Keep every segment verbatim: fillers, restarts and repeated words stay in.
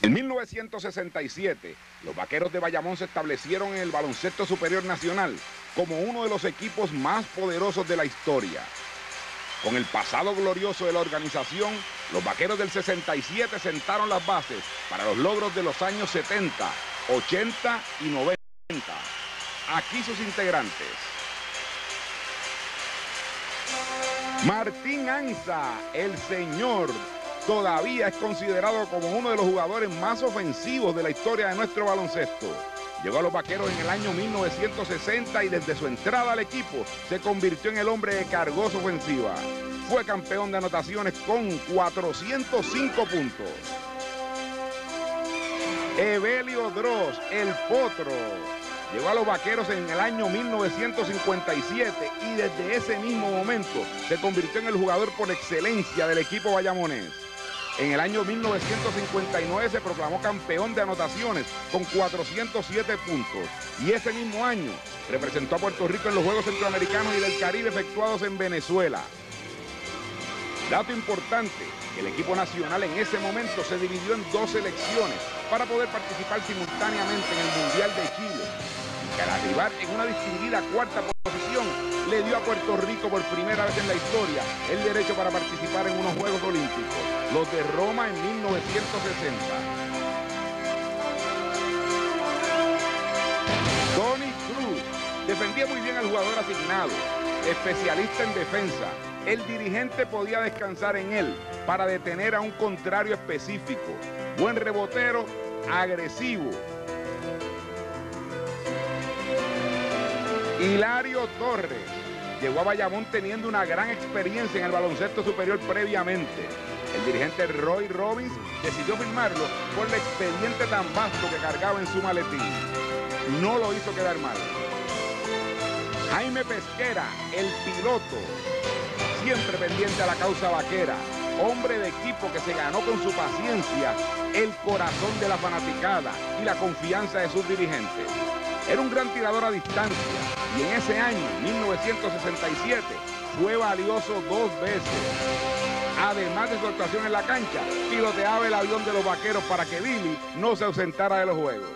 En mil novecientos sesenta y siete, los Vaqueros de Bayamón se establecieron en el baloncesto superior nacional como uno de los equipos más poderosos de la historia. Con el pasado glorioso de la organización, los Vaqueros del sesenta y siete sentaron las bases para los logros de los años setenta, ochenta y noventa. Aquí sus integrantes. Martín Anza, el señor, todavía es considerado como uno de los jugadores más ofensivos de la historia de nuestro baloncesto. Llegó a los Vaqueros en el año mil novecientos sesenta y desde su entrada al equipo se convirtió en el hombre que cargó su ofensiva. Fue campeón de anotaciones con cuatrocientos cinco puntos. Evelio Droz, el Potro, llegó a los Vaqueros en el año mil novecientos cincuenta y siete y desde ese mismo momento se convirtió en el jugador por excelencia del equipo bayamonés. En el año mil novecientos cincuenta y nueve se proclamó campeón de anotaciones con cuatrocientos siete puntos y ese mismo año representó a Puerto Rico en los Juegos Centroamericanos y del Caribe efectuados en Venezuela. Dato importante, el equipo nacional en ese momento se dividió en dos selecciones para poder participar simultáneamente en el Mundial de Chile. Y al arribar en una distinguida cuarta posición, le dio a Puerto Rico por primera vez en la historia el derecho para participar en unos Juegos Olímpicos, los de Roma en mil novecientos sesenta. Tony Cruz defendía muy bien al jugador asignado, especialista en defensa. El dirigente podía descansar en él para detener a un contrario específico. Buen rebotero, agresivo. Hilario Torres llegó a Bayamón teniendo una gran experiencia en el baloncesto superior previamente. El dirigente Roy Robbins decidió firmarlo por el expediente tan vasto que cargaba en su maletín. No lo hizo quedar mal. Jaime Pesquera, el piloto, siempre pendiente a la causa vaquera, hombre de equipo que se ganó con su paciencia el corazón de la fanaticada y la confianza de sus dirigentes. Era un gran tirador a distancia y en ese año, mil novecientos sesenta y siete, fue valioso dos veces. Además de su actuación en la cancha, piloteaba el avión de los Vaqueros para que Billy no se ausentara de los juegos.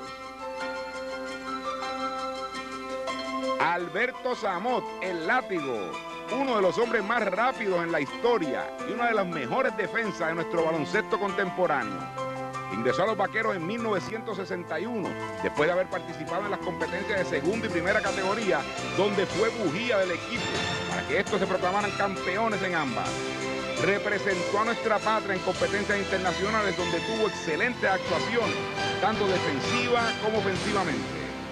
Alberto Zamot, el látigo, uno de los hombres más rápidos en la historia y una de las mejores defensas de nuestro baloncesto contemporáneo. Ingresó a los Vaqueros en mil novecientos sesenta y uno, después de haber participado en las competencias de segunda y primera categoría, donde fue bujía del equipo para que estos se proclamaran campeones en ambas. Representó a nuestra patria en competencias internacionales donde tuvo excelentes actuaciones, tanto defensiva como ofensivamente.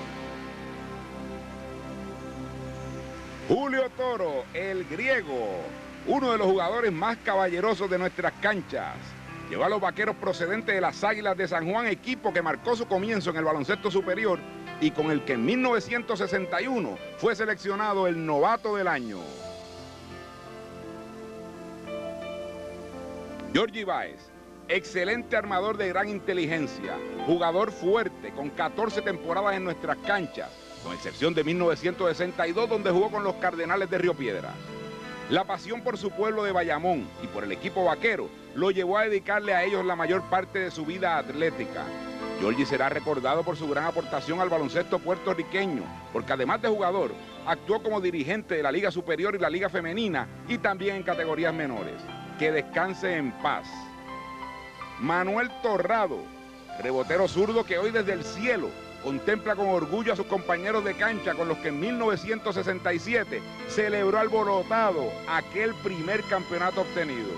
Julio Toro, el griego, uno de los jugadores más caballerosos de nuestras canchas. Llegó a los Vaqueros procedentes de las Águilas de San Juan, equipo que marcó su comienzo en el baloncesto superior y con el que en mil novecientos sesenta y uno fue seleccionado el novato del año. Georgie Báez, excelente armador de gran inteligencia, jugador fuerte con catorce temporadas en nuestras canchas, con excepción de mil novecientos sesenta y dos, donde jugó con los Cardenales de Río Piedras. La pasión por su pueblo de Bayamón y por el equipo vaquero lo llevó a dedicarle a ellos la mayor parte de su vida atlética. Georgie será recordado por su gran aportación al baloncesto puertorriqueño, porque además de jugador, actuó como dirigente de la Liga Superior y la Liga Femenina y también en categorías menores. Que descanse en paz. Manuel Torrado, rebotero zurdo que hoy desde el cielo contempla con orgullo a sus compañeros de cancha con los que en mil novecientos sesenta y siete celebró alborotado aquel primer campeonato obtenido.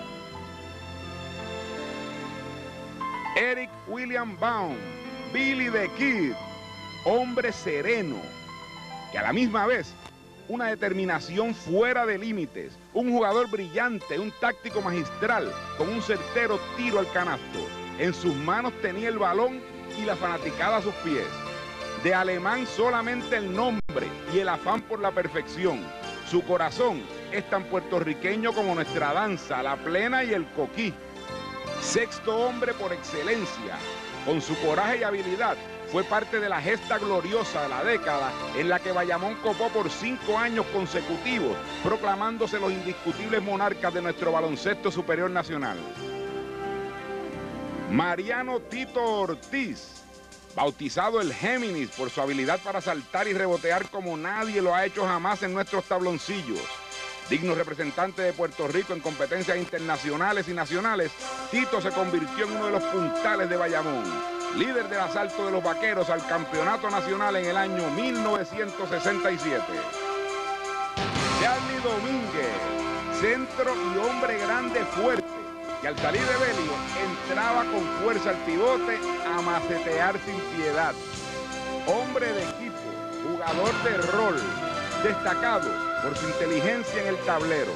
Eric William Baum, Billy the Kid, hombre sereno, que a la misma vez una determinación fuera de límites, un jugador brillante, un táctico magistral, con un certero tiro al canasto. En sus manos tenía el balón y la fanaticada a sus pies. De alemán solamente el nombre y el afán por la perfección. Su corazón es tan puertorriqueño como nuestra danza, la plena y el coquí. Sexto hombre por excelencia, con su coraje y habilidad, fue parte de la gesta gloriosa de la década en la que Bayamón copó por cinco años consecutivos, proclamándose los indiscutibles monarcas de nuestro baloncesto superior nacional. Mariano Tito Ortiz, bautizado el Géminis por su habilidad para saltar y rebotear como nadie lo ha hecho jamás en nuestros tabloncillos. Digno representante de Puerto Rico en competencias internacionales y nacionales, Tito se convirtió en uno de los puntales de Bayamón, líder del asalto de los Vaqueros al campeonato nacional en el año mil novecientos sesenta y siete. Charlie Domínguez, centro y hombre grande fuerte, que al salir de Belio entraba con fuerza al pivote a macetear sin piedad. Hombre de equipo, jugador de rol, destacado por su inteligencia en el tablero.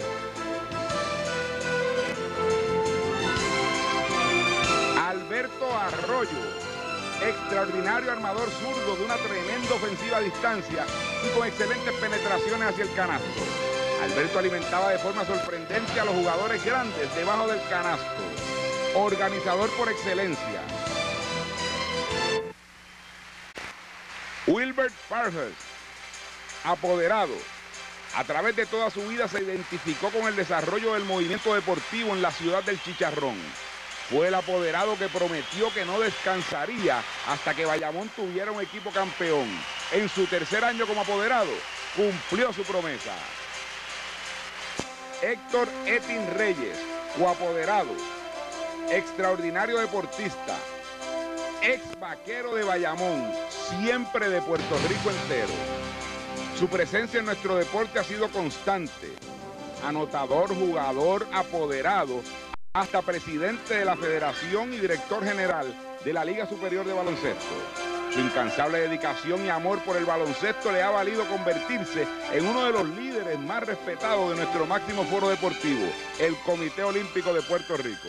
Alberto Arroyo, extraordinario armador zurdo de una tremenda ofensiva a distancia y con excelentes penetraciones hacia el canasto. Alberto alimentaba de forma sorprendente a los jugadores grandes debajo del canasto. Organizador por excelencia. Wilbert Parhurst, apoderado. A través de toda su vida se identificó con el desarrollo del movimiento deportivo en la ciudad del Chicharrón. Fue el apoderado que prometió que no descansaría hasta que Bayamón tuviera un equipo campeón. En su tercer año como apoderado, cumplió su promesa. Héctor Etin Reyes, coapoderado, extraordinario deportista, ex vaquero de Bayamón, siempre de Puerto Rico entero. Su presencia en nuestro deporte ha sido constante. Anotador, jugador, apoderado, hasta presidente de la Federación y director general de la Liga Superior de Baloncesto. Su incansable dedicación y amor por el baloncesto le ha valido convertirse en uno de los líderes más respetados de nuestro máximo foro deportivo, el Comité Olímpico de Puerto Rico.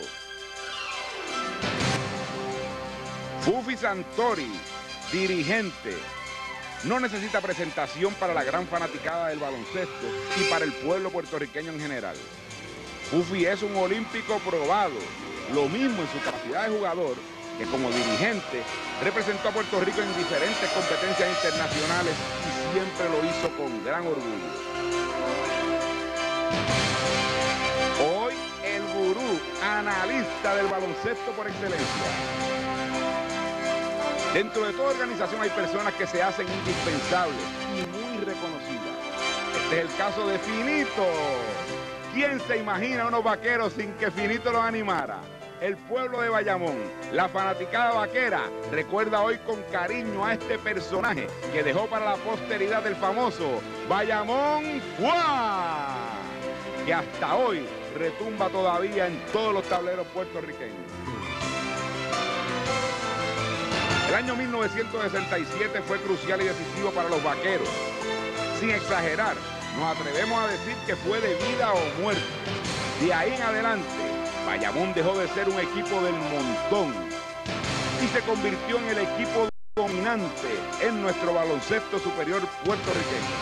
Fufi Santori, dirigente. No necesita presentación para la gran fanaticada del baloncesto y para el pueblo puertorriqueño en general. Fufi es un olímpico probado, lo mismo en su capacidad de jugador que como dirigente representó a Puerto Rico en diferentes competencias internacionales y siempre lo hizo con gran orgullo. Hoy el gurú, analista del baloncesto por excelencia. Dentro de toda organización hay personas que se hacen indispensables y muy reconocidas. Este es el caso de Finito. ¿Quién se imagina unos vaqueros sin que Finito los animara? El pueblo de Bayamón, la fanaticada vaquera, recuerda hoy con cariño a este personaje que dejó para la posteridad el famoso Bayamón ¡Fua!, que hasta hoy retumba todavía en todos los tableros puertorriqueños. El año mil novecientos sesenta y siete fue crucial y decisivo para los vaqueros. Sin exagerar, nos atrevemos a decir que fue de vida o muerte. De ahí en adelante, Bayamón dejó de ser un equipo del montón y se convirtió en el equipo dominante en nuestro baloncesto superior puertorriqueño.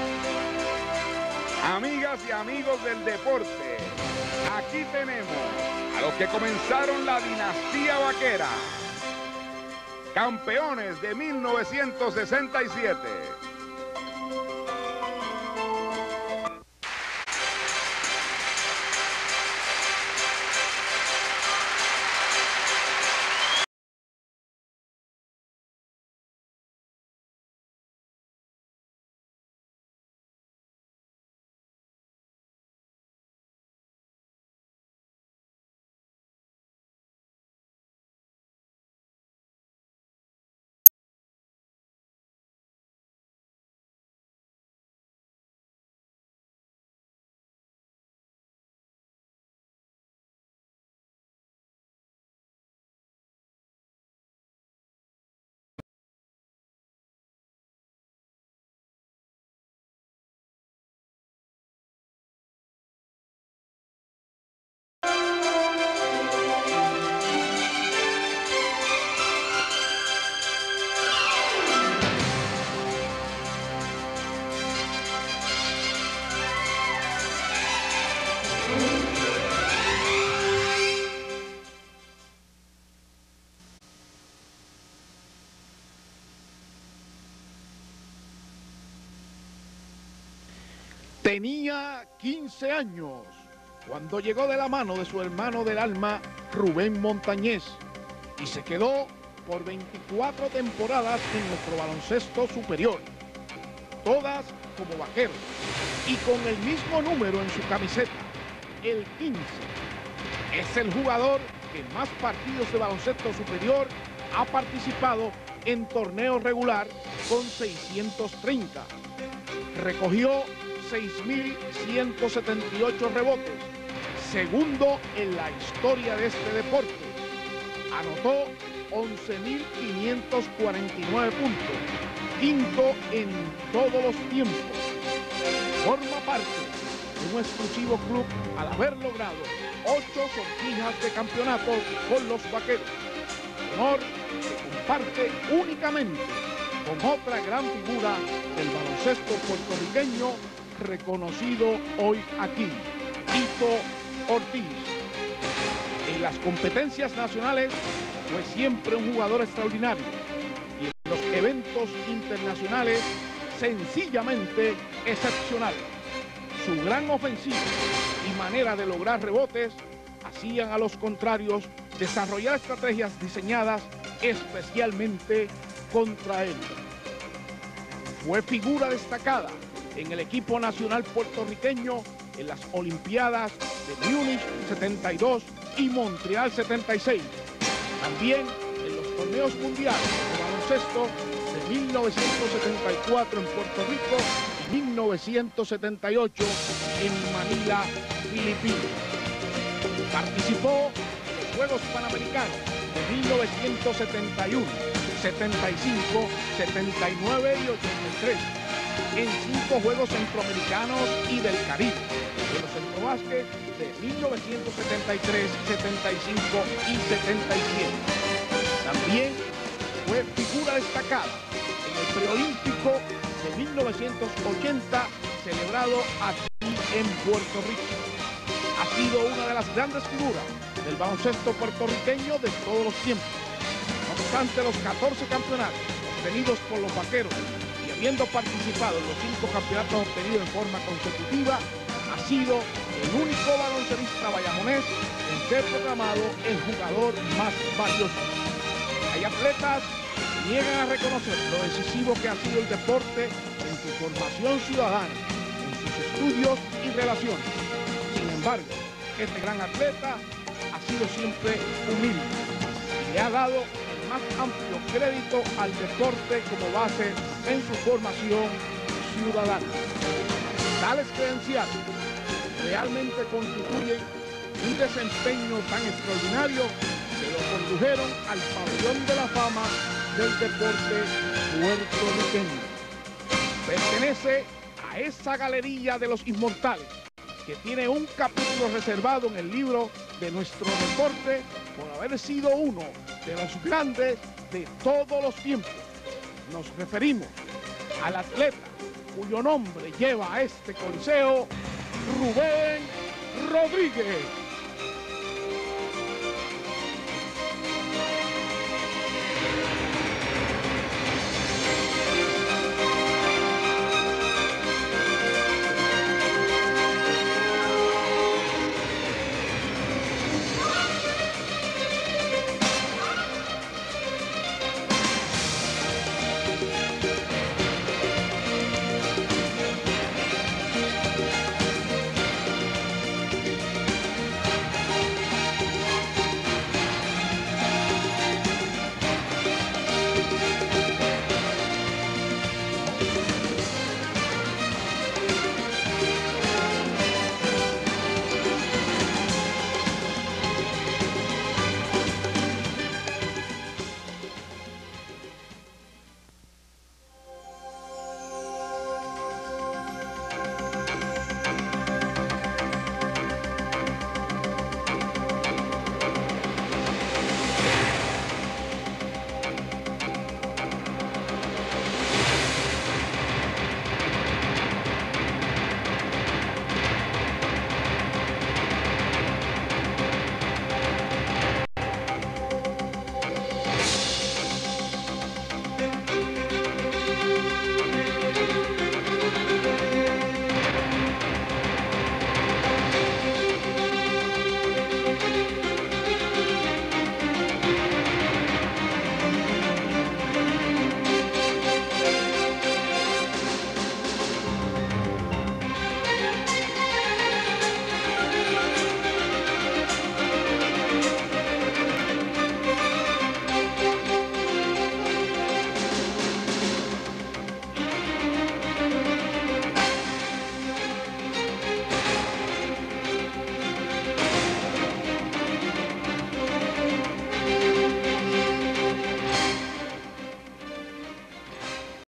Amigas y amigos del deporte, aquí tenemos a los que comenzaron la dinastía vaquera, campeones de mil novecientos sesenta y siete. Tenía quince años cuando llegó de la mano de su hermano del alma, Rubén Montañez, y se quedó por veinticuatro temporadas en nuestro baloncesto superior, todas como vaquero y con el mismo número en su camiseta, el quince. Es el jugador que más partidos de baloncesto superior ha participado en torneo regular con seiscientos treinta. Recogió seis mil ciento setenta y ocho rebotes, segundo en la historia de este deporte. Anotó once mil quinientos cuarenta y nueve puntos, quinto en todos los tiempos. Forma parte de un exclusivo club al haber logrado ocho sortijas de campeonato con los vaqueros, honor que comparte únicamente con otra gran figura del baloncesto puertorriqueño reconocido hoy aquí, Tito Ortiz. En las competencias nacionales fue siempre un jugador extraordinario y en los eventos internacionales sencillamente excepcional. Su gran ofensiva y manera de lograr rebotes hacían a los contrarios desarrollar estrategias diseñadas especialmente contra él. Fue figura destacada en el equipo nacional puertorriqueño en las Olimpiadas de Múnich setenta y dos y Montreal setenta y seis. También en los torneos mundiales de baloncesto de mil novecientos setenta y cuatro en Puerto Rico y mil novecientos setenta y ocho en Manila, Filipinas. Participó en los Juegos Panamericanos de mil novecientos setenta y uno, setenta y cinco, setenta y nueve y ochenta y tres, en cinco Juegos Centroamericanos y del Caribe, de los Centrobásquet de mil novecientos setenta y tres, setenta y cinco y setenta y siete. También fue figura destacada en el preolímpico de mil novecientos ochenta, celebrado aquí en Puerto Rico. Ha sido una de las grandes figuras del baloncesto puertorriqueño de todos los tiempos. No obstante los catorce campeonatos obtenidos por los vaqueros y habiendo participado en los cinco campeonatos obtenidos en forma consecutiva, ha sido el único baloncelista bayamonés en ser proclamado el jugador más valioso. Hay atletas que niegan a reconocer lo decisivo que ha sido el deporte en su formación ciudadana, en sus estudios y relaciones. Sin embargo, este gran atleta ha sido siempre humilde y le ha dado el más amplio crédito al deporte como base en su formación ciudadana. Tales credenciales realmente constituyen un desempeño tan extraordinario que lo condujeron al pabellón de la fama del deporte puertorriqueño. Pertenece a esa galería de los inmortales que tiene un capítulo reservado en el libro de nuestro deporte por haber sido uno de los grandes de todos los tiempos. Nos referimos al atleta cuyo nombre lleva a este coliseo, Rubén Rodríguez.